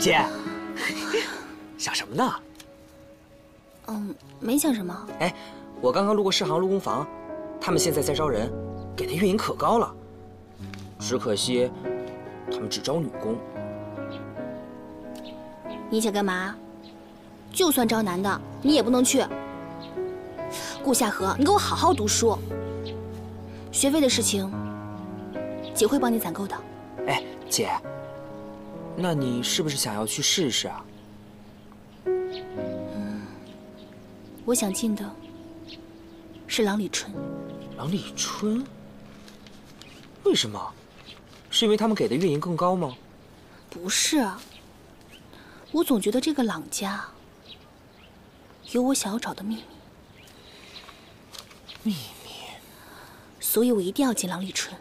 姐，想什么呢？ 没想什么。 哎，我刚刚路过世行路工房，他们现在在招人，给的运营可高了。只可惜，他们只招女工。 你想干嘛？就算招男的，你也不能去。顾夏荷，你给我好好读书。学费的事情，姐会帮你攒够的。 哎，姐，那你是不是想要去试试啊？ 我想进的是郎里春。 郎里春？为什么？是因为他们给的运营更高吗？ 不是啊，我总觉得这个郎家有我想要找的秘密。 秘密？ 所以我一定要进郎里春。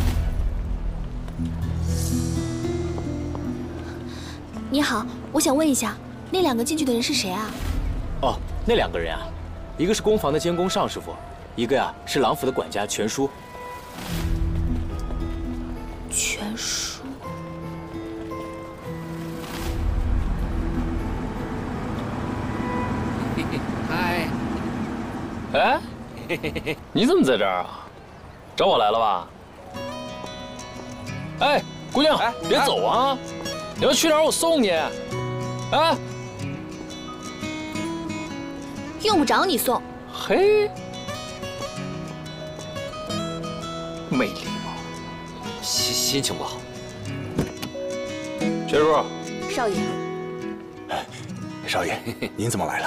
你好，我想问一下，那2个进去的人是谁啊？ 哦，那2个人啊，一个是工房的监工尚师傅，一个呀是郎府的管家全叔。 全叔。 嗨。 哎，你怎么在这儿啊？找我来了吧？哎，姑娘，别走啊！你要去哪儿，我送你。啊？ 用不着你送。 嘿，没礼貌， 心情不好。 全叔， 少爷。 哎，少爷，您怎么来了？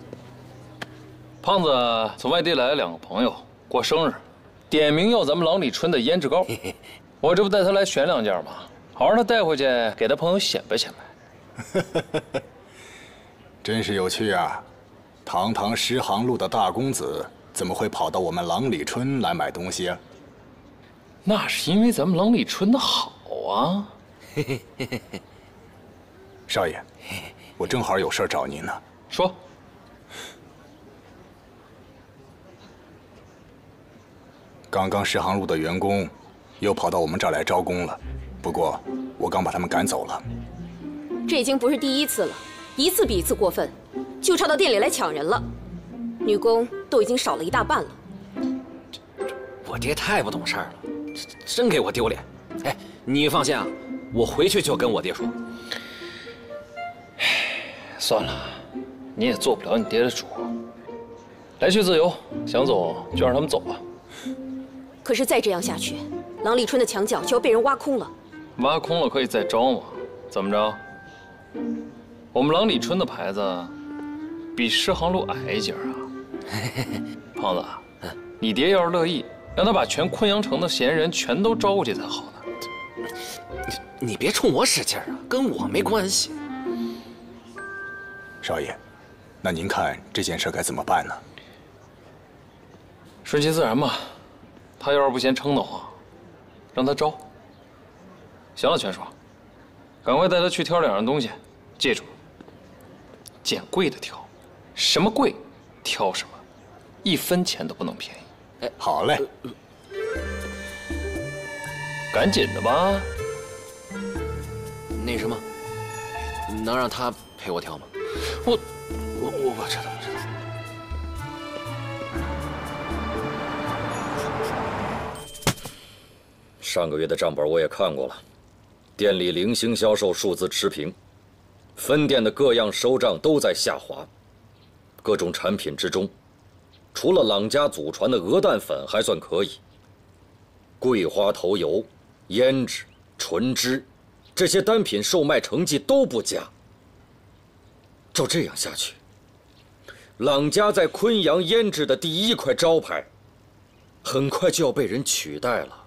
胖子从外地来了2个朋友过生日，点名要咱们郎里春的胭脂膏，我这不带他来选2件吗？好让他带回去给他朋友显摆显摆。 真是有趣啊！堂堂十行路的大公子，怎么会跑到我们郎里春来买东西啊？ 那是因为咱们郎里春的好啊。 少爷，我正好有事找您呢。 说。 刚刚十行路的员工又跑到我们这儿来招工了，不过我刚把他们赶走了。 这已经不是第1次了，一次比一次过分，就差到店里来抢人了。女工都已经少了1大半了。 我爹太不懂事儿了，真给我丢脸。哎，你放心啊，我回去就跟我爹说。 算了，你也做不了你爹的主。来去自由，想走就让他们走吧。 可是再这样下去，郎里春的墙角就要被人挖空了。 挖空了可以再招吗？怎么着？我们郎里春的牌子比诗行路矮一截啊！胖子，你爹要是乐意，让他把全昆阳城的闲人全都招过去才好呢。 你别冲我使劲啊，跟我没关系。 少爷，那您看这件事该怎么办呢？ 顺其自然吧。他要是不嫌撑得慌，让他招。行了，全叔，赶快带他去挑2样东西，记住，捡贵的挑，什么贵挑什么，1分钱都不能便宜。 哎，好嘞， 赶紧的吧。 那什么，能让他陪我挑吗？我知道。 上个月的账本我也看过了，店里零星销售数字持平，分店的各样收账都在下滑。各种产品之中，除了朗家祖传的鹅蛋粉还算可以，桂花头油、胭脂、纯脂这些单品售卖成绩都不佳。照这样下去，朗家在昆阳胭脂的第1块招牌，很快就要被人取代了。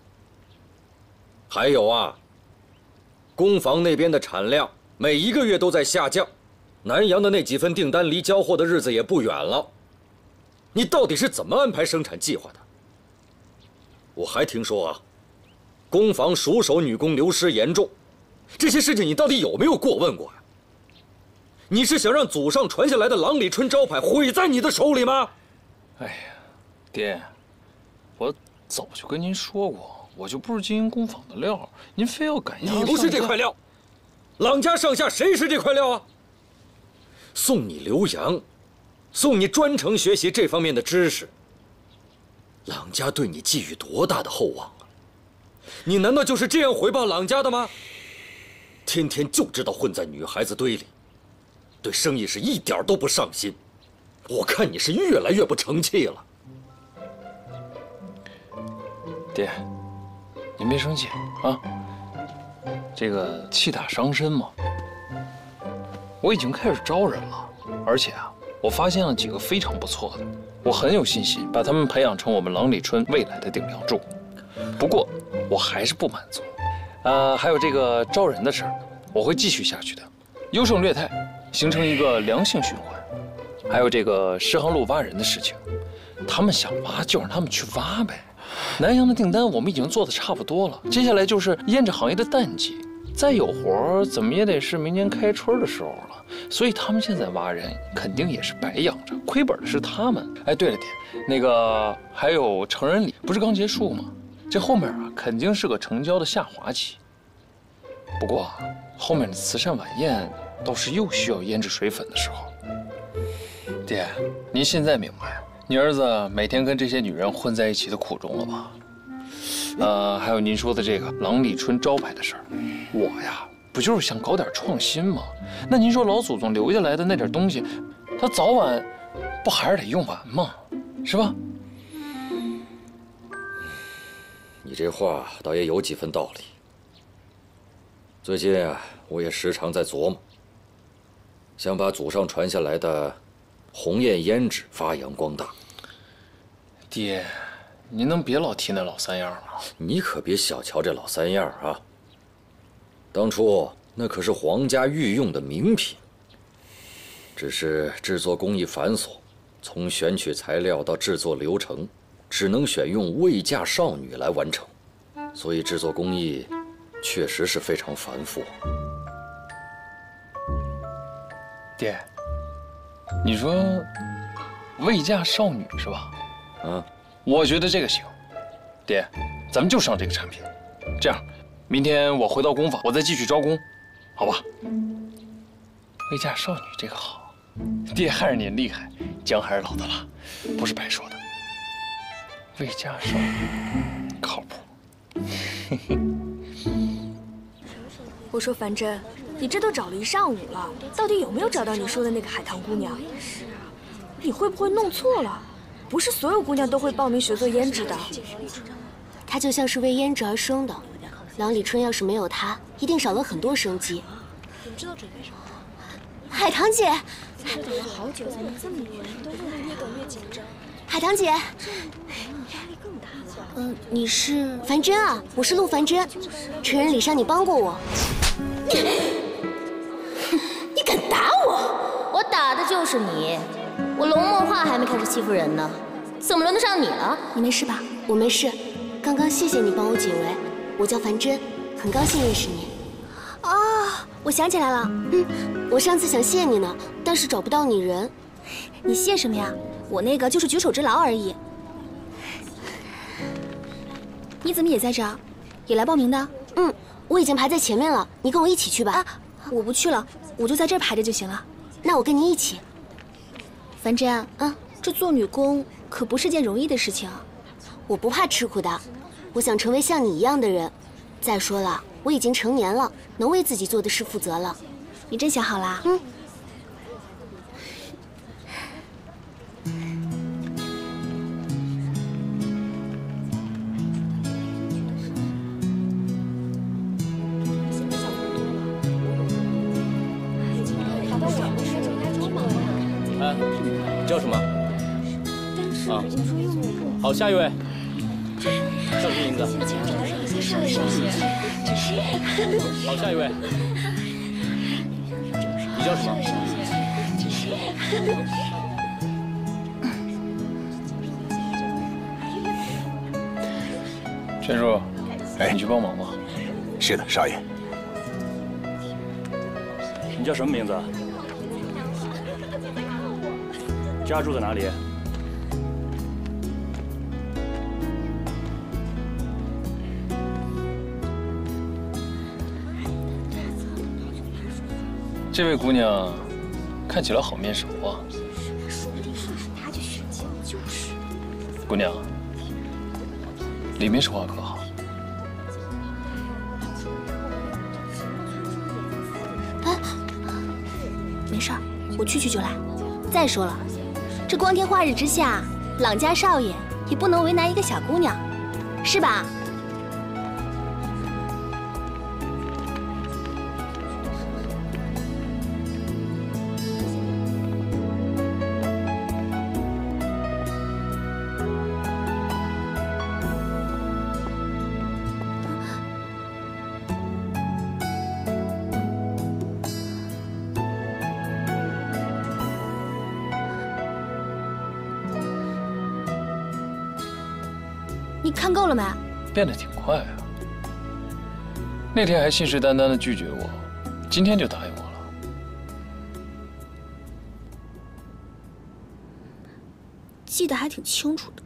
还有啊，工房那边的产量每1个月都在下降，南阳的那几份订单离交货的日子也不远了。你到底是怎么安排生产计划的？我还听说啊，工房熟手女工流失严重，这些事情你到底有没有过问过呀？你是想让祖上传下来的郎里春招牌毁在你的手里吗？ 哎呀，爹，我早就跟您说过，我就不是经营工坊的料，您非要赶鸭子上架。 你不是这块料， 朗家上下谁是这块料啊？送你留洋，送你专程学习这方面的知识。朗家对你寄予多大的厚望啊！你难道就是这样回报朗家的吗？天天就知道混在女孩子堆里，对生意是一点都不上心。我看你是越来越不成器了。 爹，您别生气啊。这个气大伤身嘛。我已经开始招人了，而且啊，我发现了几个非常不错的，我很有信心把他们培养成我们郎里春未来的顶梁柱。不过我还是不满足，还有这个招人的事儿，我会继续下去的，优胜劣汰，形成一个良性循环。还有这个诗行路挖人的事情，他们想挖就让他们去挖呗。南阳的订单我们已经做得差不多了，接下来就是胭脂行业的淡季，再有活儿怎么也得是明年开春的时候了。所以他们现在挖人肯定也是白养着，亏本的是他们。哎，对了爹，那个还有成人礼不是刚结束吗？这后面啊肯定是个成交的下滑期。不过啊，后面的慈善晚宴倒是又需要胭脂水粉的时候。爹，您现在明白你儿子每天跟这些女人混在一起的苦衷了吧？还有您说的这个郎里春招牌的事儿，我呀不就是想搞点创新吗？那您说老祖宗留下来的那点东西，他早晚不还是得用完吗？是吧？ 你这话倒也有几分道理。最近啊，我也时常在琢磨，想把祖上传下来的红艳胭脂发扬光大。 爹，您能别老提那老三样吗？ 你可别小瞧这老三样啊！当初那可是皇家御用的名品，只是制作工艺繁琐，从选取材料到制作流程，只能选用未嫁少女来完成，所以制作工艺确实是非常繁复。 爹，你说未嫁少女是吧？ 啊， 我觉得这个行。爹，咱们就上这个产品。这样，明天我回到工坊，我再继续招工，好吧？未嫁少女这个好，爹还是您厉害，姜还是老的辣，不是白说的。未嫁少女靠谱。 我说樊真，你这都找了一上午了，到底有没有找到你说的那个海棠姑娘？你会不会弄错了？不是所有姑娘都会报名学做胭脂的。 她就像是为胭脂而生的，郎里春要是没有她，一定少了很多生机。 知道准备什么？ 海棠姐， 我等了好久，怎么这么多人都会越等越紧张？ 海棠姐， 压力更大了。 你是樊真啊？我是陆樊真，成人礼上你帮过我。你敢打我？ 我打的就是你。我龙墨画还没开始欺负人呢，怎么轮得上你了？ 你没事吧？我没事。刚刚谢谢你帮我解围，我叫樊真，很高兴认识你。 啊，我想起来了， 我上次想谢你呢，但是找不到你人。 你谢什么呀？我那个就是举手之劳而已。你怎么也在这儿？也来报名的？ 我已经排在前面了，你跟我一起去吧。 啊，我不去了，我就在这儿排着就行了。 那我跟你一起。 樊真，这做女工可不是件容易的事情。 我不怕吃苦的，我想成为像你一样的人。再说了，我已经成年了，能为自己做的事负责了。 你真想好啦？ 你叫什么？啊，好，下一位。叫什么名字？好，下一位。你叫什么？ 陈叔，你去帮忙吧。 是的，少爷。 你叫什么名字？家住在哪里？ 这位姑娘看起来好面熟啊。姑娘，里面说话可好？ 哎，没事儿，我去就来。再说了，这光天化日之下，朗家少爷也不能为难一个小姑娘，是吧？你看够了没？ 变得挺快啊！那天还信誓旦旦的拒绝我，今天就答应我了。 记得还挺清楚的。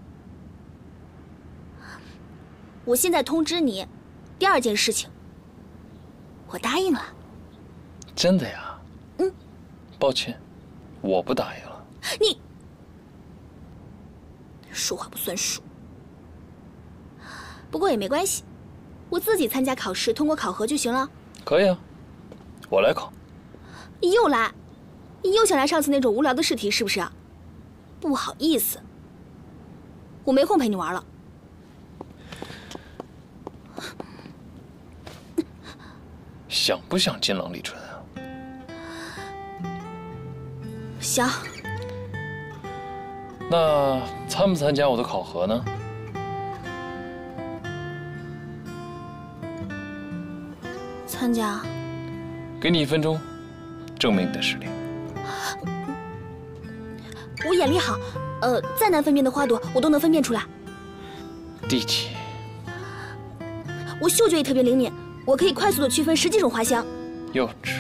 我现在通知你，第二件事情，我答应了。 真的呀？ 嗯。 抱歉，我不答应了。 你说话不算数。不过也没关系，我自己参加考试，通过考核就行了。 可以啊，我来考。 你又来，你又想来上次那种无聊的试题是不是？不好意思，我没空陪你玩了。 想不想进郎里春啊？ 想。 那参不参加我的考核呢？ 参加。 给你1分钟，证明你的实力。 我眼力好，再难分辨的花朵我都能分辨出来。 地气。 我嗅觉也特别灵敏，我可以快速的区分10几种花香。 幼稚。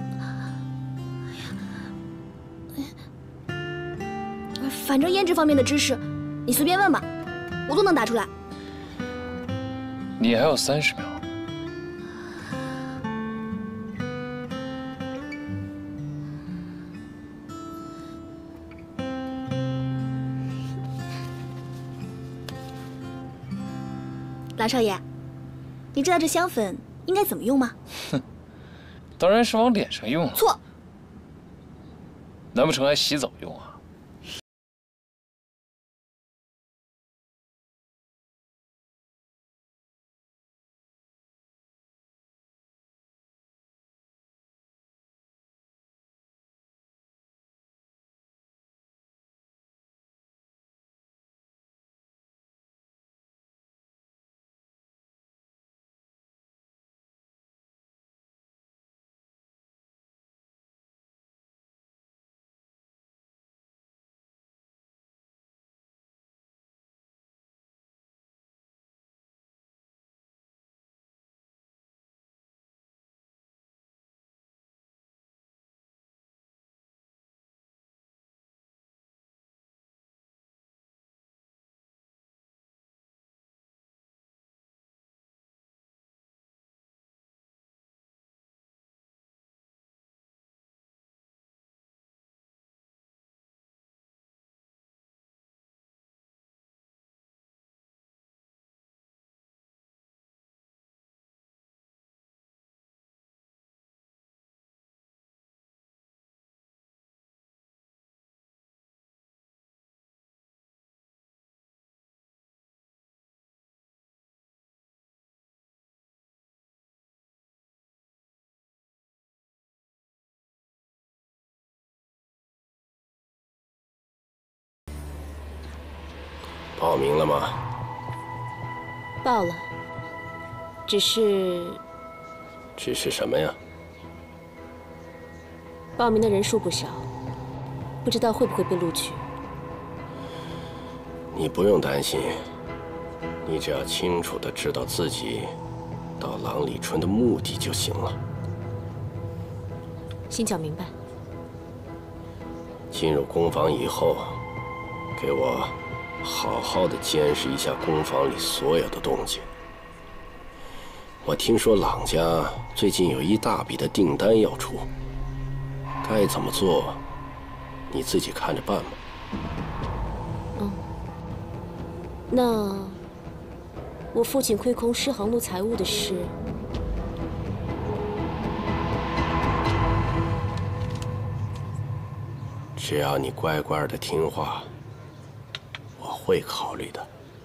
反正胭脂方面的知识，你随便问吧，我都能答出来。 你还有30秒。 郎少爷，你知道这香粉应该怎么用吗？ 哼，当然是往脸上用了。 错。 难不成还洗澡用啊？ 报名了吗？ 报了，只是什么呀？ 报名的人数不少，不知道会不会被录取。 你不用担心，你只要清楚地知道自己到郎里春的目的就行了。 先讲明白。 进入工坊以后，给我好好的监视一下工坊里所有的动静。我听说郎家最近有一大笔的订单要出， 该怎么做，你自己看着办吧。 那我父亲亏空诗行路财物的事， 只要你乖乖的听话，我会考虑的。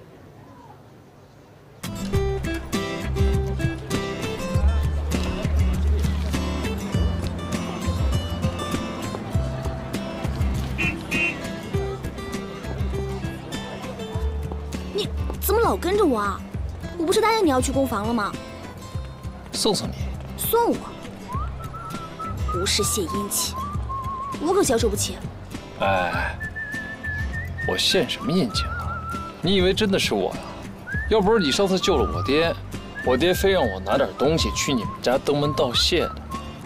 你怎么老跟着我啊？我不是答应你要去攻防了吗？ 送送你。 送我？无事献殷勤，我可消受不起。 哎，我献什么殷勤了？你以为真的是我呀？要不是你上次救了我爹非让我拿点东西去你们家登门道谢的。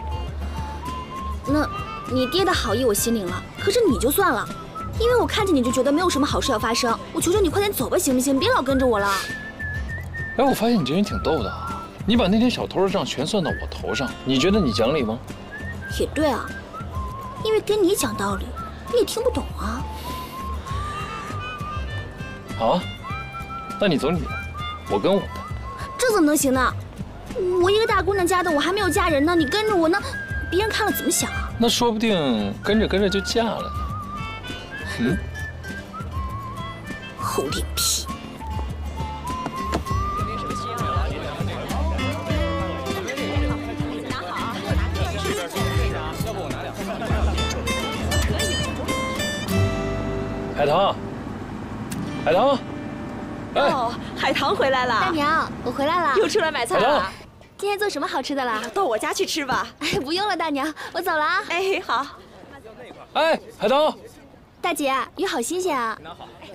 那你爹的好意我心领了，可是你就算了，因为我看见你就觉得没有什么好事要发生。我求求你快点走吧，行不行？别老跟着我了。 哎，我发现你这人挺逗的啊！你把那天小偷的账全算到我头上，你觉得你讲理吗？ 也对啊，因为跟你讲道理，你也听不懂啊。 好啊，那你走你的，我跟我的。 这怎么能行呢？我一个大姑娘家的，我还没有嫁人呢，你跟着我，那别人看了怎么想啊？ 那说不定跟着跟着就嫁了呢。嗯， 厚脸皮。 海棠，海棠，哎， 哦，海棠回来了。 大娘，我回来了。 又出来买菜了。 今天做什么好吃的啦？ 到我家去吃吧。 哎，不用了，大娘，我走了啊。 哎，好。 哎，海棠， 大姐，鱼好新鲜啊。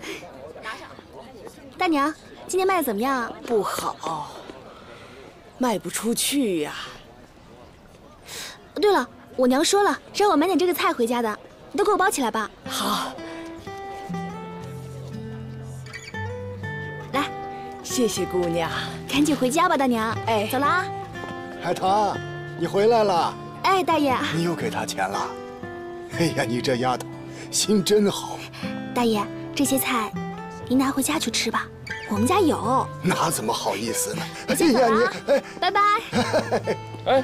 大娘，今天卖的怎么样？ 不好，卖不出去呀。 对了，我娘说了，让我买点这个菜回家的，你都给我包起来吧。 好。 来， 谢谢姑娘， 赶紧回家吧，大娘。 哎， 走了啊。 海棠，你回来了。 哎，大爷， 你又给他钱了？哎呀，你这丫头，心真好。 大爷，这些菜您拿回家去吃吧，我们家有。 那怎么好意思呢？ 我先走了啊，拜拜。 哎，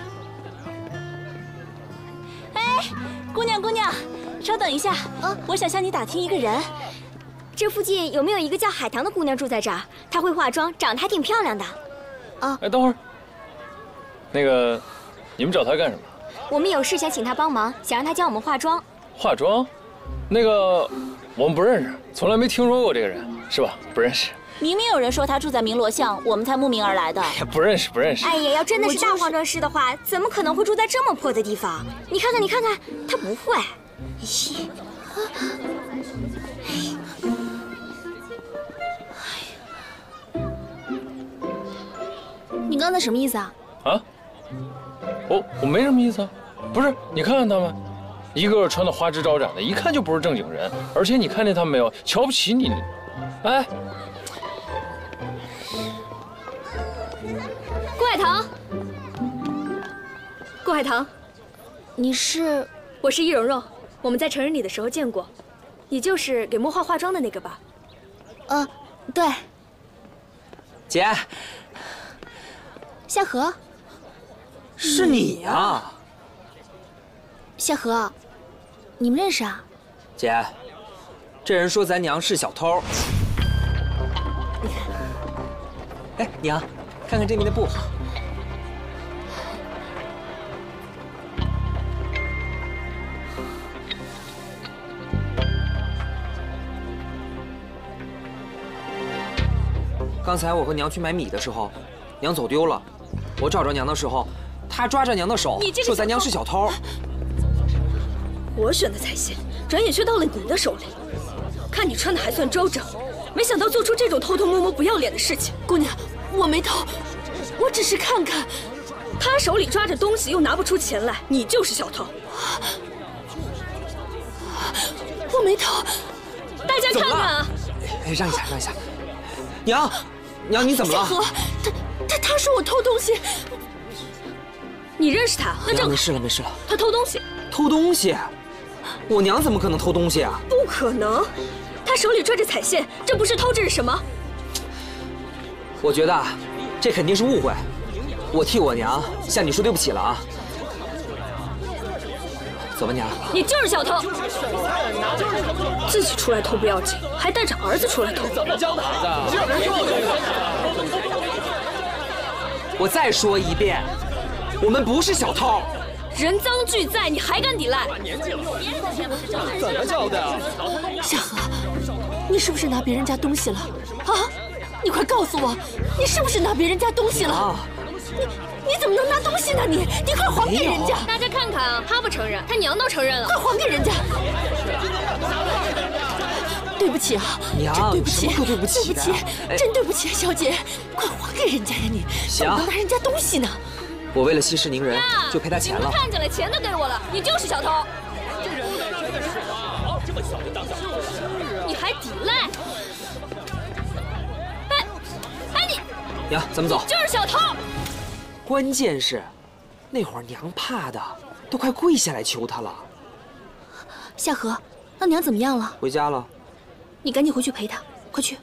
姑娘，稍等一下，我想向你打听一个人。 这附近有没有一个叫海棠的姑娘住在这儿？她会化妆，长得还挺漂亮的。 啊， 哎，等会儿，那个，你们找她干什么？ 我们有事想请她帮忙，想让她教我们化妆。 化妆？那个，我们不认识，从来没听说过这个人，是吧？不认识。 明明有人说她住在鸣罗巷，我们才慕名而来的。 哎呀，不认识。 哎呀，要真的是大化妆师的话，怎么可能会住在这么破的地方？你看看，她不会。咦。 你刚才什么意思啊？ 啊？我没什么意思啊，不是，你看看他们，一个个穿的花枝招展的，一看就不是正经人。而且你看见他们没有？瞧不起你，哎。 顾海棠，顾海棠， 你是？ 我是易蓉蓉，我们在成人礼的时候见过，你就是给墨画化妆的那个吧？ 对。 姐。 夏荷， 是你呀！ 夏荷，你们认识啊？ 姐，这人说咱娘是小偷。哎，娘，看看这面的布。刚才我和娘去买米的时候，娘走丢了。我找着娘的时候，她抓着娘的手，说咱娘是小偷。 我选的彩线，转眼却到了你的手里。看你穿的还算周整，没想到做出这种偷偷摸摸、不要脸的事情。姑娘，我没偷，我只是看看。他手里抓着东西又拿不出钱来，你就是小偷。我没偷，大家看看啊！ 哎，让一下，娘，你怎么了？ 夏荷，他说我偷东西。你认识他？那正好。 没事了。 他偷东西， 偷东西？我娘怎么可能偷东西啊？ 不可能，她手里拽着彩线，这不是偷，这是什么？ 我觉得这肯定是误会，我替我娘向你说对不起了啊。走吧，娘。 你就是小偷，自己出来偷不要紧，还带着儿子出来偷。怎么教的？ 我再说一遍，我们不是小偷。 人赃俱在，你还敢抵赖？ 怎么教的？ 夏荷，你是不是拿别人家东西了？啊！你快告诉我，你是不是拿别人家东西了？你怎么能拿东西呢？你快还给人家！ 大家看看啊，他不承认，他娘都承认了， 快还给人家！对不起啊， 娘， 对不起， 什么可对不起的？ 对不起，真对不起，小姐，快还给人家呀！你怎么能拿人家东西呢？ 我为了息事宁人，就赔他钱了。 你们看见了，钱都给我了，你就是小偷。 这人真的是啊，这么小就当小偷， 你还抵赖？哎你！ 娘，咱们走。 就是小偷。 关键是，那会儿娘怕的都快跪下来求他了。 夏荷，那娘怎么样了？ 回家了。 你赶紧回去陪她，快去。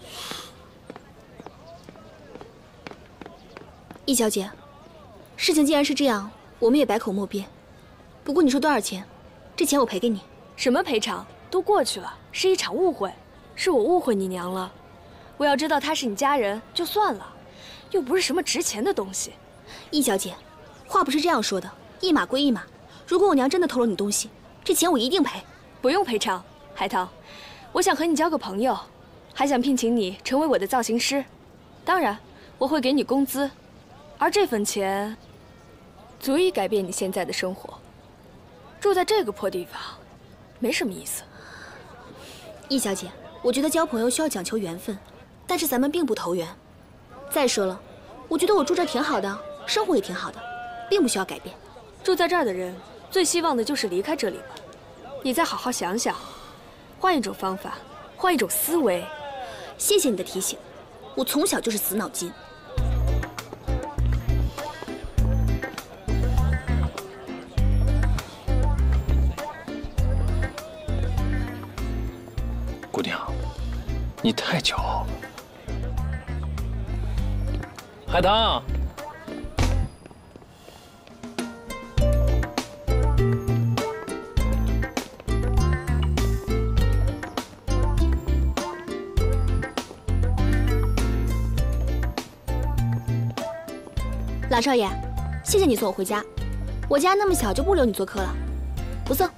易小姐，事情既然是这样，我们也百口莫辩。不过你说多少钱？这钱我赔给你。 什么赔偿？都过去了，是一场误会，是我误会你娘了。我要知道她是你家人就算了，又不是什么值钱的东西。 易小姐，话不是这样说的，一码归一码。如果我娘真的偷了你东西，这钱我一定赔。 不用赔偿，海棠，我想和你交个朋友，还想聘请你成为我的造型师。当然，我会给你工资，而这份钱足以改变你现在的生活。住在这个破地方，没什么意思。 易小姐，我觉得交朋友需要讲求缘分，但是咱们并不投缘。再说了，我觉得我住这儿挺好的，生活也挺好的，并不需要改变。 住在这儿的人最希望的就是离开这里吧。你再好好想想，换一种方法，换一种思维。 谢谢你的提醒，我从小就是死脑筋。 姑娘，你太骄傲了。海棠。 老少爷，谢谢你送我回家。我家那么小，就不留你做客了，不送。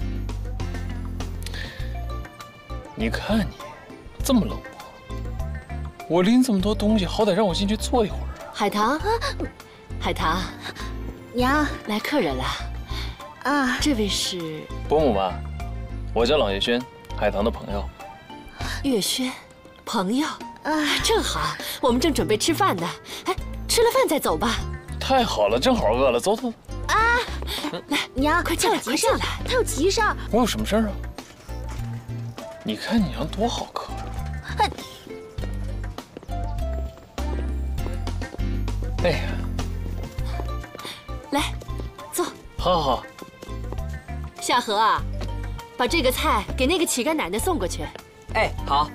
你看你这么冷漠，我拎这么多东西，好歹让我进去坐一会儿啊。 海棠，海棠， 娘， 来客人了。啊，这位是伯母吧？我叫郎月轩，海棠的朋友。 月轩，朋友啊，正好，我们正准备吃饭呢。哎，吃了饭再走吧。 太好了，正好饿了，走走。 啊，来，娘， 快进来，快进来， 他有急事儿。 我有什么事儿啊？你看你娘多好客啊！哎呀， 来，坐。 好好好。 夏荷啊，把这个菜给那个乞丐奶奶送过去。 哎，好。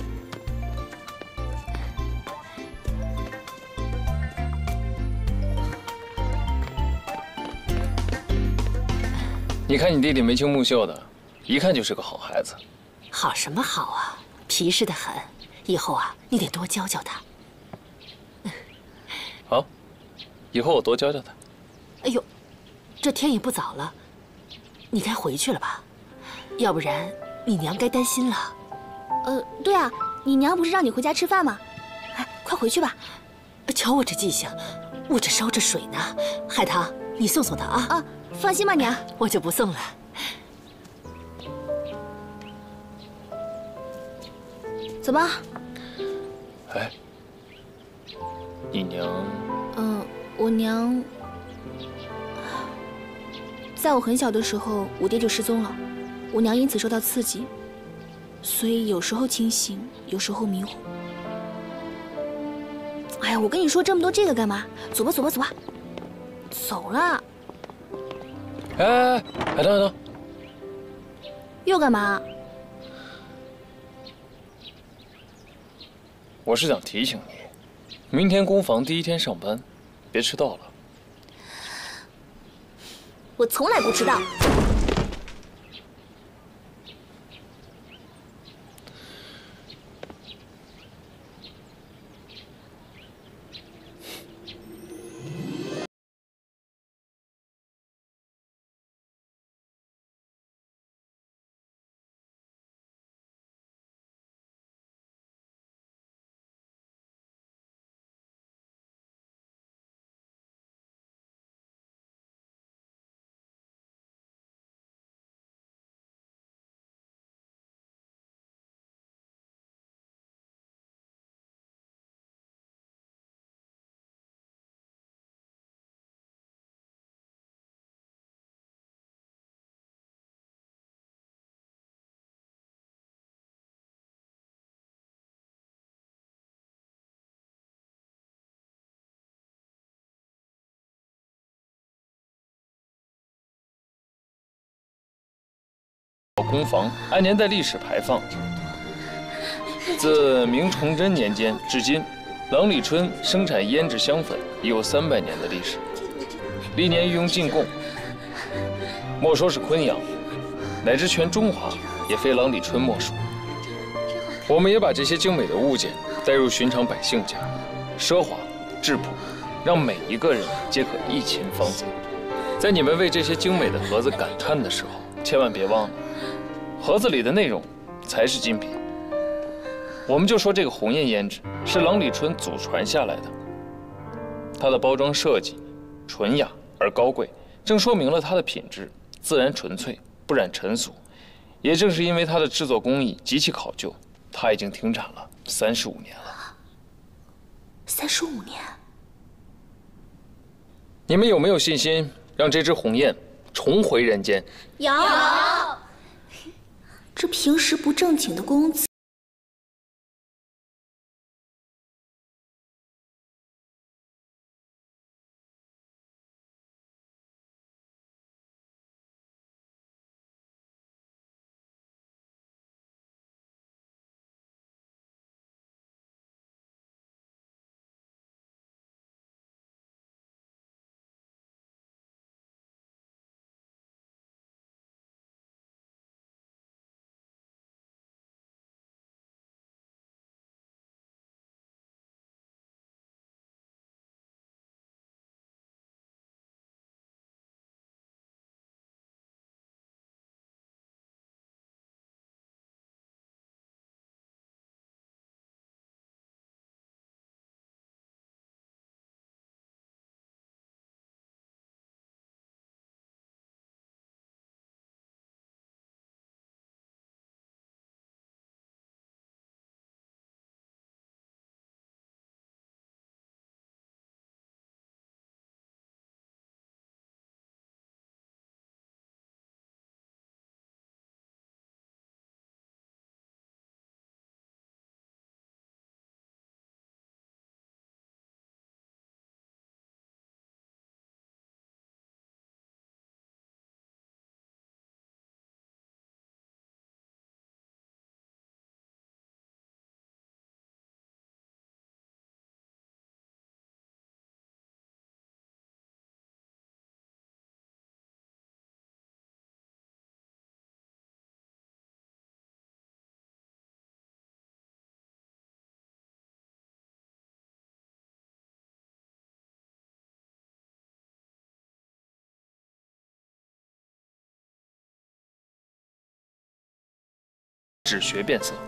你看你弟弟眉清目秀的，一看就是个好孩子。 好什么好啊，皮实得很。以后啊，你得多教教他。 好，以后我多教教他。 哎呦，这天也不早了，你该回去了吧？要不然你娘该担心了。 对啊，你娘不是让你回家吃饭吗？哎，快回去吧。 瞧我这记性，我这烧着水呢。海棠，你送送他啊。 啊，放心吧，娘， 我就不送了。 走吧。 哎，你娘？ 我娘，在我很小的时候，我爹就失踪了，我娘因此受到刺激，所以有时候清醒，有时候迷糊。哎呀，我跟你说这么多这个干嘛？走吧，走吧，走吧，走了。 哎，海棠，海棠， 又干嘛？ 我是想提醒你，明天工坊第一天上班，别迟到了。 我从来不迟到。 工坊按年代历史排放，自明崇祯年间至今，郎里春生产胭脂香粉已有300年的历史，历年御用进贡。莫说是昆阳，乃至全中华，也非郎里春莫属。我们也把这些精美的物件带入寻常百姓家，奢华质朴，让每一个人皆可一亲芳泽。在你们为这些精美的盒子感叹的时候，千万别忘了，盒子里的内容才是精品。我们就说这个红艳胭脂是郎里春祖传下来的，它的包装设计纯雅而高贵，正说明了它的品质自然纯粹，不染尘俗。也正是因为它的制作工艺极其考究，它已经停产了35年了。 35年？ 你们有没有信心让这只红艳重回人间？ 有。这平时不正经的公子。 只学变色。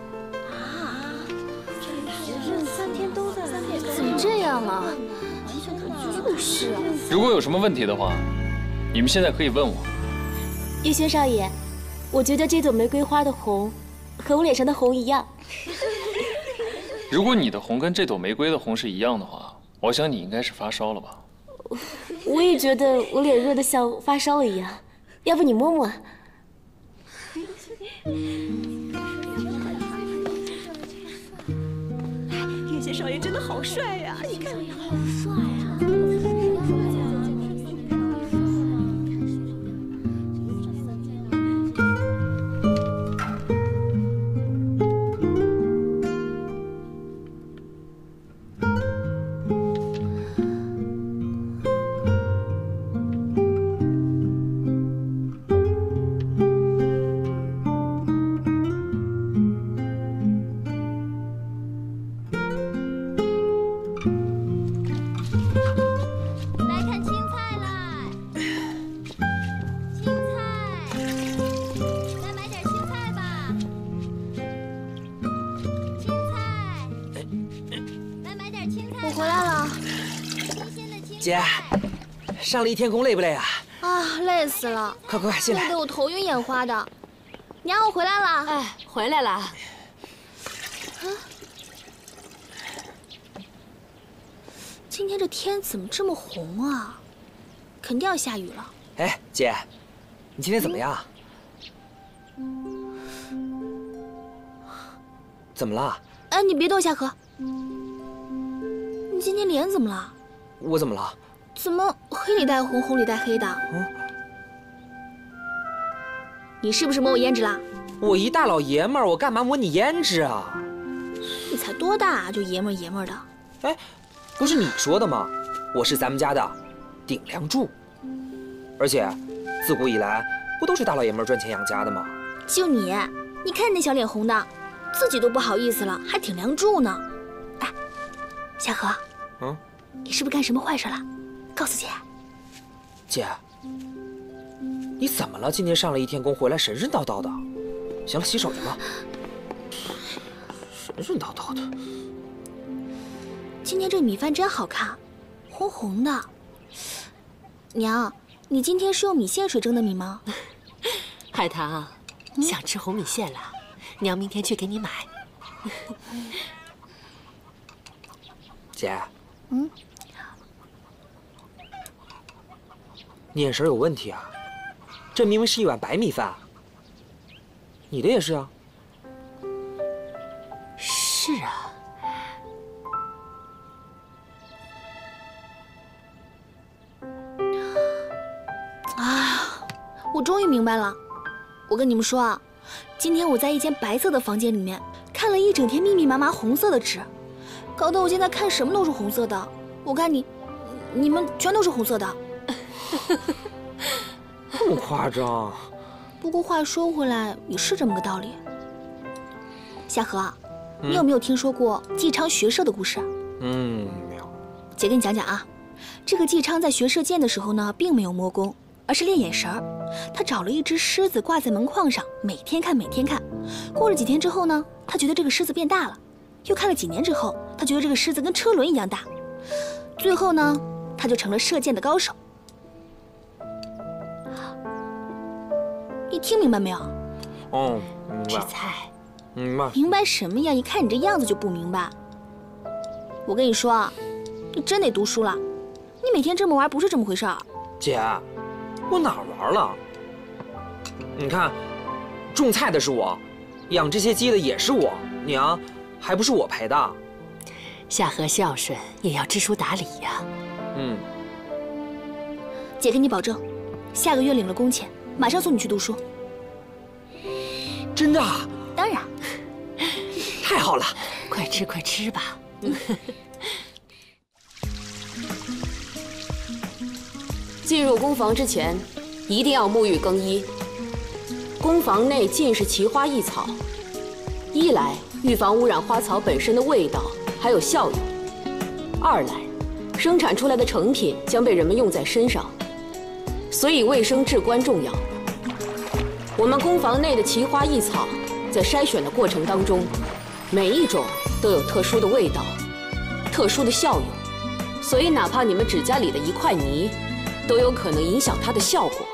3天都在怎么这样啊？就是啊。 如果有什么问题的话，你们现在可以问我。 玉轩少爷，我觉得这朵玫瑰花的红和我脸上的红一样。 如果你的红跟这朵玫瑰的红是一样的话，我想你应该是发烧了吧？ 我也觉得我脸热得像发烧了一样，要不你摸摸？ 叶贤少爷真的好帅呀！你看，好帅啊！ 姐，上了一天工累不累啊？ 啊，累死了！ 快，进来！ 累得我头晕眼花的。娘，我回来了。 哎，回来了。啊， 今天这天怎么这么红啊？肯定要下雨了。 哎，姐，你今天怎么样？怎么了？ 哎，你别动，夏荷。你今天脸怎么了？ 我怎么了？ 怎么黑里带红，红里带黑的？你是不是抹我胭脂啦？ 我一大老爷们儿，我干嘛抹你胭脂啊？ 你才多大啊，就爷们儿的？ 哎，不是你说的吗？我是咱们家的顶梁柱，而且自古以来不都是大老爷们儿赚钱养家的吗？ 就你看你那小脸红的，自己都不好意思了，还顶梁柱呢。哎，夏荷，你是不是干什么坏事了？告诉姐。 姐，你怎么了？今天上了一天工，回来神神叨叨的。行了，洗手去吧。神神叨叨的。 今天这米饭真好看，红红的。娘，你今天是用米线水蒸的米吗？ 海棠，想吃红米线了，娘明天去给你买。 姐，你眼神有问题啊！这明明是一碗白米饭，你的也是啊。 是啊。 我终于明白了。我跟你们说啊，今天我在一间白色的房间里面看了一整天密密麻麻红色的纸，搞得我现在看什么都是红色的。我看你们全都是红色的。 这么夸张？ 不过话说回来，也是这么个道理。夏荷，你有没有听说过纪昌学射的故事？ 没有。 姐给你讲讲啊，这个纪昌在学射箭的时候呢，并没有摸弓，而是练眼神儿。他找了一只狮子挂在门框上，每天看。过了几天之后呢，他觉得这个狮子变大了，又看了几年之后，他觉得这个狮子跟车轮一样大。最后呢，他就成了射箭的高手。你听明白没有？ 明白。 吃菜。 明白什么呀？一看你这样子就不明白。我跟你说啊，你真得读书了。你每天这么玩不是这么回事儿。 姐，我哪儿玩了？你看，种菜的是我，养这些鸡的也是我，娘，还不是我陪的。 夏荷孝顺，也要知书达理呀。 姐给你保证，下个月领了工钱，马上送你去读书。 真的？ 当然。 太好了， 快吃吧。 进入工房之前，一定要沐浴更衣。工房内尽是奇花异草，一来预防污染花草本身的味道还有效用，二来生产出来的成品将被人们用在身上，所以卫生至关重要。我们工房内的奇花异草在筛选的过程当中，每一种都有特殊的味道、特殊的效用，所以哪怕你们指甲里的一块泥，都有可能影响它的效果。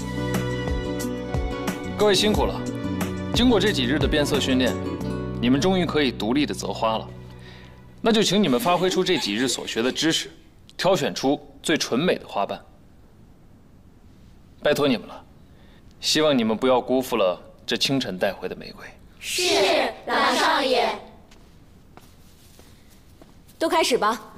各位辛苦了，经过这几日的变色训练，你们终于可以独立的择花了。那就请你们发挥出这几日所学的知识，挑选出最纯美的花瓣。拜托你们了，希望你们不要辜负了这清晨带回的玫瑰。 是，老少爷。 都开始吧。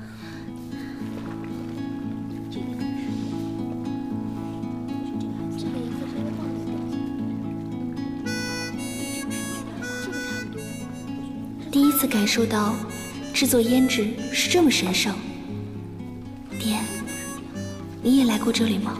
第一次感受到制作胭脂是这么神圣。爹，你也来过这里吗？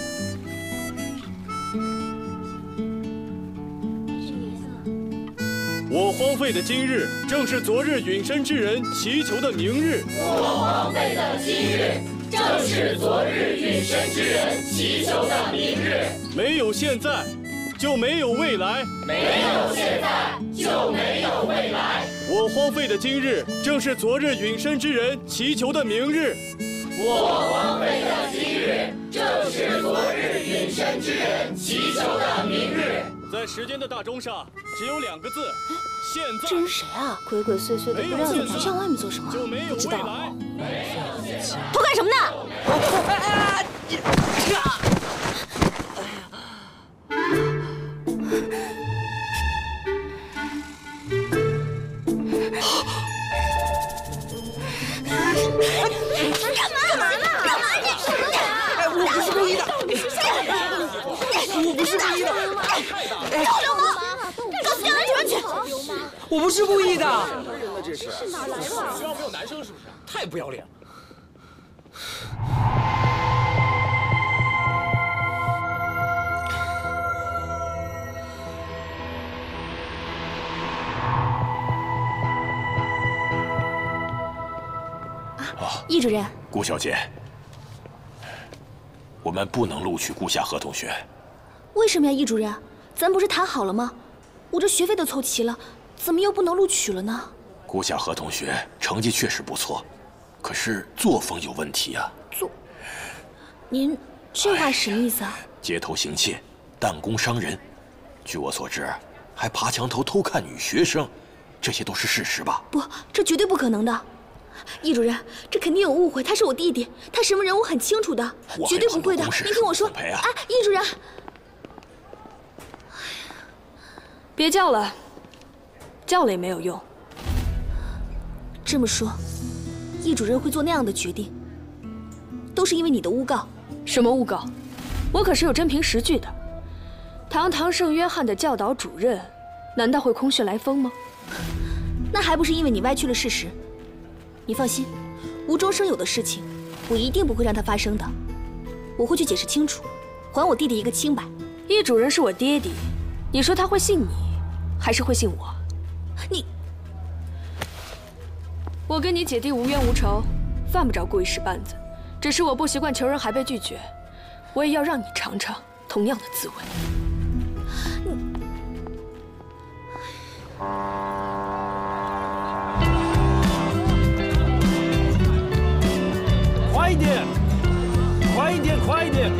我荒废的今日，正是昨日陨身之人祈求的明日。 我荒废的今日，正是昨日陨身之人祈求的明日。 没有现在，就没有未来； 没有现在，就没有未来。 我荒废的今日，正是昨日陨身之人祈求的明日。 我王妃的今日，正是昨日允身之人祈求的明日。 在时间的大钟上，只有2个字：现在。 这人谁啊？鬼鬼祟祟的，不让你敢上外面做什么？不知道。 偷干什么呢？干嘛呢？ 我不是故意的，我不是故意的， 臭流氓！告诉交安全去！ 我不是故意的。 这是哪来的？学校没有男生是不是？太不要脸了！ 易主任， 顾小姐，我们不能录取顾夏荷同学。 为什么呀，易主任？咱不是谈好了吗？我这学费都凑齐了，怎么又不能录取了呢？ 顾夏荷同学成绩确实不错，可是作风有问题啊。 您这话什么意思啊？ 街头行窃，弹弓伤人，据我所知，还爬墙头偷看女学生，这些都是事实吧？ 不，这绝对不可能的。易主任，这肯定有误会，他是我弟弟，他什么人我很清楚的，绝对不会的。您听我说，哎，易主任， 别叫了，叫了也没有用。 这么说，易主任会做那样的决定，都是因为你的诬告。 什么诬告？我可是有真凭实据的。堂堂圣约翰的教导主任，难道会空穴来风吗？ 那还不是因为你歪曲了事实。你放心，无中生有的事情，我一定不会让它发生的。我会去解释清楚，还我弟弟一个清白。 易主任是我爹地，你说他会信你，还是会信我？ 你， 我跟你姐弟无冤无仇，犯不着故意使绊子。只是我不习惯求人还被拒绝，我也要让你尝尝同样的滋味。 快一点，快一点，快一点！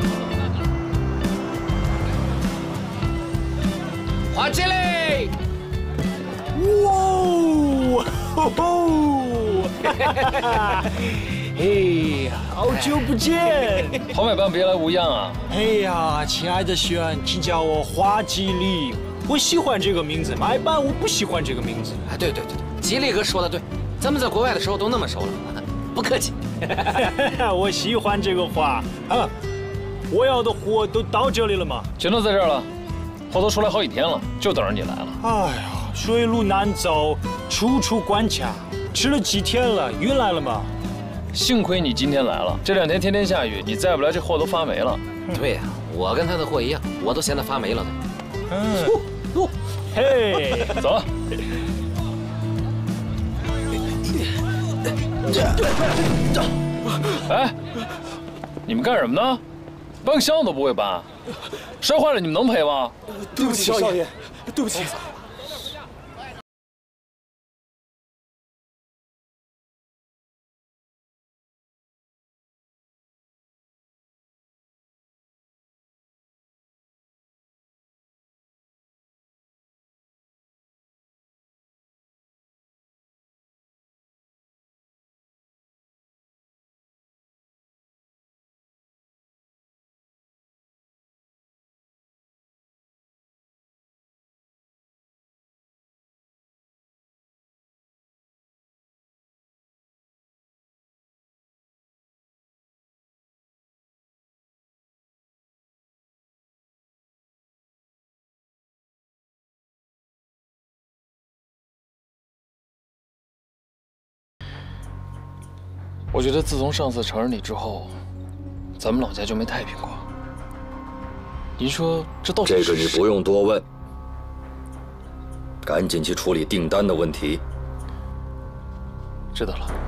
滑稽嘞！ 哇哦！吼吼！哈哈哈！嘿，好久不见！ 好买办别来无恙啊！ 哎呀，亲爱的轩，请叫我花吉利。我喜欢这个名字，买办我不喜欢这个名字。 哎，对，吉利哥说的对，咱们在国外的时候都那么熟了，不客气。 我喜欢这个花啊！我要的货都到这里了吗？ 全都在这儿了，货都出来好几天了，就等着你来了。 哎呀，水路难走，处处关卡，吃了几天了，运来了吗？ 幸亏你今天来了，这2天天天下雨，你再不来这货都发霉了。 对呀，我跟他的货一样，我都嫌它发霉了呢。 嘿， 走。哎，你们干什么呢？搬箱都不会搬，摔坏了你们能赔吗？ 对不起，少爷，对不起。 我觉得自从上次承认你之后，咱们老家就没太平过。您说这到底是？ 这个你不用多问，赶紧去处理订单的问题。 知道了。